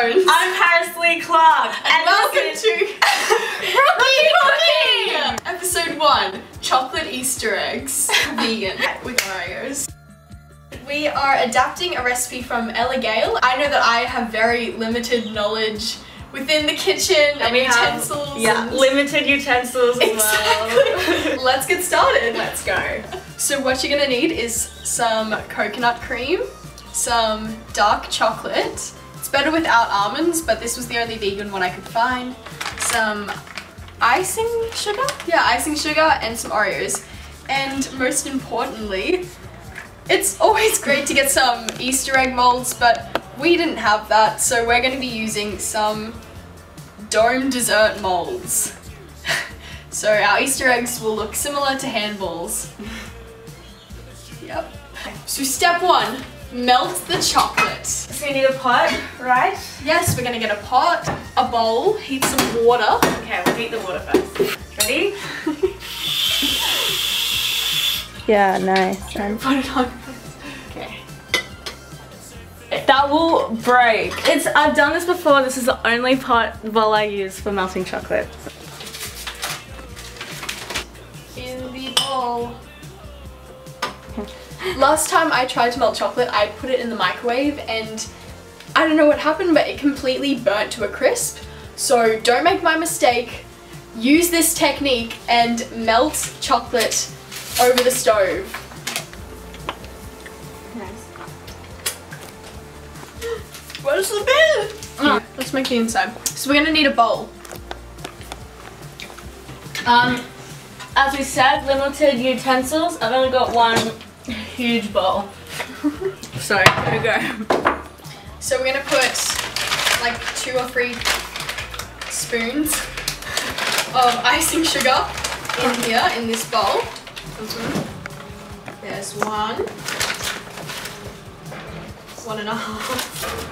Jones. I'm Parsley Clark. And welcome to Rookie Cooking! Episode 1, Chocolate Easter Eggs. Vegan with Oreos. We are adapting a recipe from Ela Gale. I know that I have very limited knowledge within the kitchen and utensils. Limited utensils as well. Let's get started. Let's go. So what you're gonna need is some coconut cream, some dark chocolate. It's better without almonds, but this was the only vegan one I could find. Some icing sugar? Yeah, icing sugar and some Oreos. And most importantly, it's always great to get some Easter egg molds, but we didn't have that, so we're going to be using some dome dessert molds. So our Easter eggs will look similar to handballs. Yep. So step 1, melt the chocolate. So you need a pot, right? Yes, we're going to get a pot, a bowl, heat some water. Okay, we'll heat the water first. Ready? Yeah, nice. Put it on. Okay. That will break. I've done this before. This is the only bowl I use for melting chocolate. In the bowl. Last time I tried to melt chocolate, I put it in the microwave and I don't know what happened, but it completely burnt to a crisp. So don't make my mistake. Use this technique and melt chocolate over the stove. Nice. Where's the bin? Let's make the inside. So we're gonna need a bowl. As we said, limited utensils. I've only got one huge bowl. So, here we go. So we're gonna put like 2 or 3 spoons of icing sugar in here, in this bowl. There's 1, 1.5.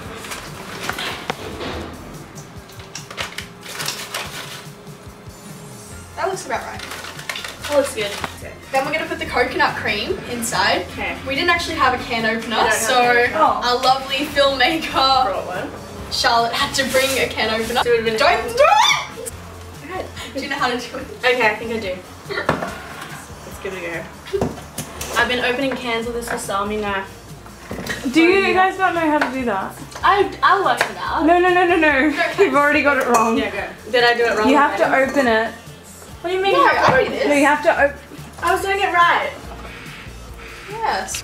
That looks about right. That looks good. Then we're going to put the coconut cream inside. Okay. We didn't actually have a can opener, We don't so have our lovely filmmaker Brought one. Charlotte had to bring a can opener. Do it Don't do it! Okay. Do you know how to do it? Okay, I think I do. Let's give it a go. I've been opening cans with this salami knife. Do you guys not know how to do that? I'll work it out. No. You've already got it wrong. Yeah, go. Did I do it wrong? You have to open it. What do you mean No, you have to I open did it? No, you have to open. I was doing it right. Yes.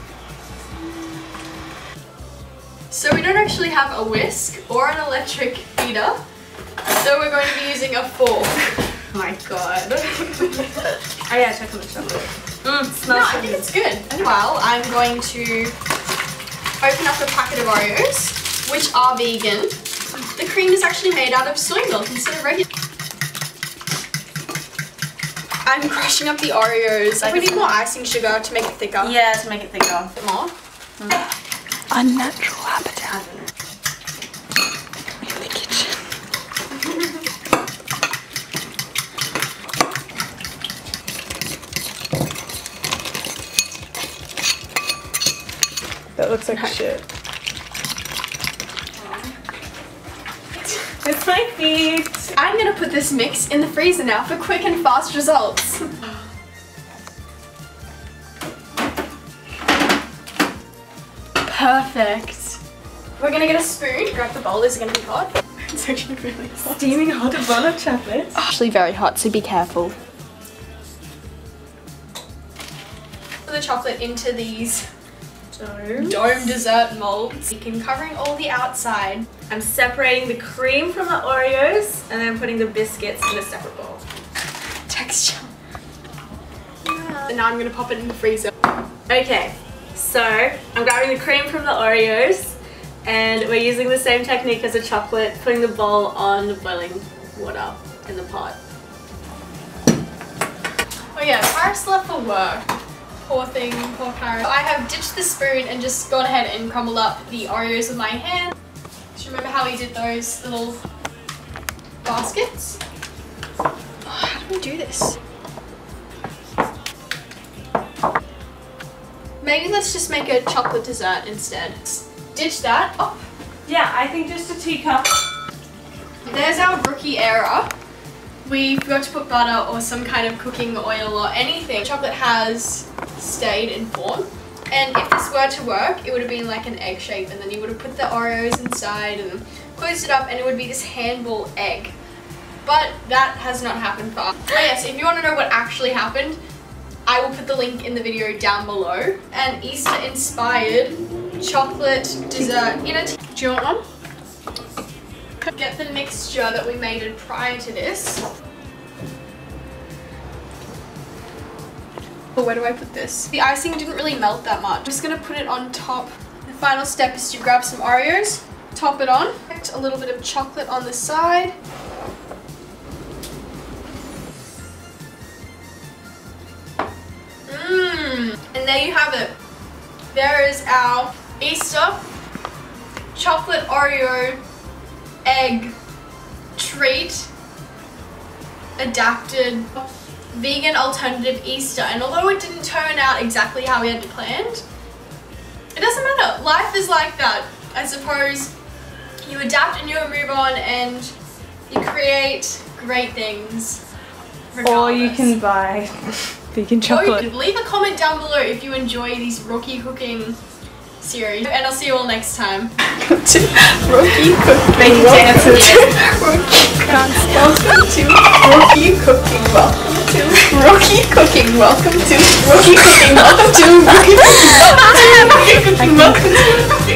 So we don't actually have a whisk or an electric beater, so we're going to be using a fork. Oh my god. Oh yeah, check on the chocolate. No, Smells I think it's good. Well, I'm going to open up a packet of Oreos, which are vegan. The cream is actually made out of soy milk instead of regular. I'm crushing up the Oreos. We need more icing sugar to make it thicker. Yeah, to make it thicker. A bit more. Unnatural habitat in the kitchen. That looks like shit. It's my feet. I'm gonna put this mix in the freezer now for quick and fast results. Perfect. We're gonna get a spoon. Grab the bowl. Is it gonna be hot? It's actually really hot. Steaming hot bowl of chocolate. Actually very hot, so be careful. Put the chocolate into these dome dessert molds. You can covering all the outside. I'm separating the cream from the Oreos and then putting the biscuits in a separate bowl. Texture. Yeah. And now I'm gonna pop it in the freezer. Okay, so I'm grabbing the cream from the Oreos and we're using the same technique as the chocolate, putting the bowl on the boiling water in the pot. Oh yeah, Paris left for work. Poor thing, poor Paris. I have ditched the spoon and just gone ahead and crumbled up the Oreos with my hand. Do you remember how we did those little baskets? Oh, how do we do this? Maybe let's just make a chocolate dessert instead. Ditch that. Oh, Yeah, I think just a teacup. There's our rookie error. We forgot to put butter or some kind of cooking oil or anything. Chocolate has stayed in form. And if this were to work, it would have been like an egg shape, and then you would have put the Oreos inside and closed it up, and it would be this handball egg. But that has not happened for us. Oh yes, if you want to know what actually happened, I will put the link in the video down below. An Easter inspired chocolate dessert in a tea. Do you want one? Get the mixture that we made prior to this. But where do I put this? The icing didn't really melt that much. I'm just gonna put it on top. The final step is to grab some Oreos, top it on, a little bit of chocolate on the side. And there you have it. There is our Easter chocolate Oreo egg treat adapted vegan alternative Easter. And although it didn't turn out exactly how we had planned, it doesn't matter. Life is like that. I suppose you adapt and you move on and you create great things regardless. Or you can buy vegan chocolate. Leave a comment down below if you enjoy these rookie cooking series, and I'll see you all next time. Rookie cooking. Welcome to rookie cooking. Welcome to rookie cooking. Welcome to rookie cooking. Welcome to rookie cooking. Welcome to rookie cooking. Welcome to